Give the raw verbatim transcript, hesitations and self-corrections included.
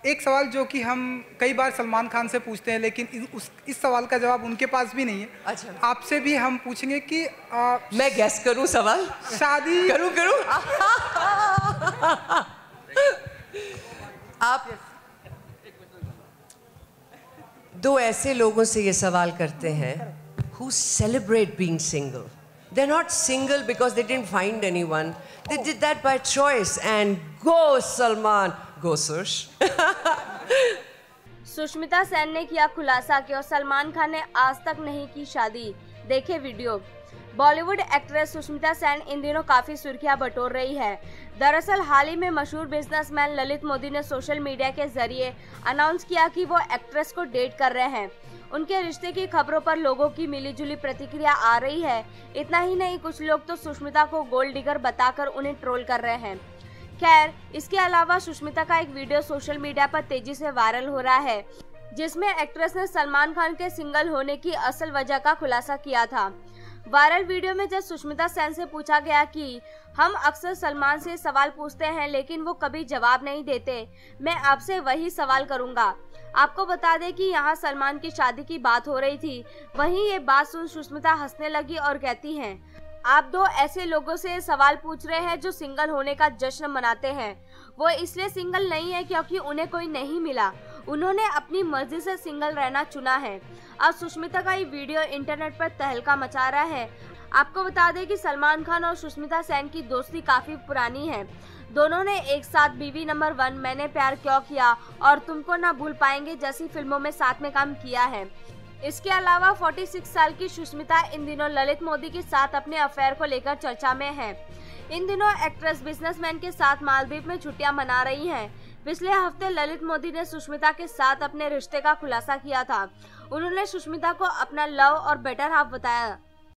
एक सवाल जो कि हम कई बार सलमान खान से पूछते हैं, लेकिन इस, उस, इस सवाल का जवाब उनके पास भी नहीं है। अच्छा, आपसे भी हम पूछेंगे कि आ, मैं गैस करूं सवाल? शादी करूं करूं आप दो ऐसे लोगों से ये सवाल करते हैं who celebrate being single. They're not single because they didn't find anyone. They did that by choice. And go Salman, go Sush. Sushmita Sen ने किया खुलासा कि और सलमान खान ने आज तक नहीं की शादी। देखे video. Bollywood actress Sushmita Sen इन दिनों काफी सुर्खियां बटोर रही है। दरअसल हाल ही में मशहूर बिजनेसमैन ललित मोदी ने सोशल मीडिया के जरिए अनाउंस किया कि वो एक्ट्रेस को डेट कर रहे हैं। उनके रिश्ते की खबरों पर लोगों की मिलीजुली प्रतिक्रिया आ रही है। इतना ही नहीं, कुछ लोग तो सुष्मिता को गोल्ड डिगर बताकर उन्हें ट्रोल कर रहे हैं। खैर, इसके अलावा सुष्मिता का एक वीडियो सोशल मीडिया पर तेजी से वायरल हो रहा है, जिसमें एक्ट्रेस ने सलमान खान के सिंगल होने की असल वजह का खुलासा किया था। वायरल वीडियो में जब सुष्मिता सेन से पूछा गया कि हम अक्सर सलमान से सवाल पूछते हैं लेकिन वो कभी जवाब नहीं देते, मैं आपसे वही सवाल करूंगा। आपको बता दें कि यहाँ सलमान की शादी की बात हो रही थी। वहीं ये बात सुन सुष्मिता हंसने लगी और कहती हैं, आप दो ऐसे लोगों से सवाल पूछ रहे हैं जो सिंगल होने का जश्न मनाते हैं। वो इसलिए सिंगल नहीं है क्योंकि उन्हें कोई नहीं मिला, उन्होंने अपनी मर्जी से सिंगल रहना चुना है। अब सुष्मिता का ये वीडियो इंटरनेट पर तहलका मचा रहा है। आपको बता दें कि सलमान खान और सुष्मिता सेन की दोस्ती काफी पुरानी है। दोनों ने एक साथ बीवी नंबर वन, मैंने प्यार क्यों किया और तुमको ना भूल पाएंगे जैसी फिल्मों में साथ में काम किया है। इसके अलावा छियालीस साल की सुष्मिता इन दिनों ललित मोदी के साथ अपने अफेयर को लेकर चर्चा में है। इन दिनों एक्ट्रेस बिजनेसमैन के साथ मालदीव में छुट्टियां मना रही हैं। पिछले हफ्ते ललित मोदी ने सुष्मिता के साथ अपने रिश्ते का खुलासा किया था। उन्होंने सुष्मिता को अपना लव और बेटर हाफ बताया।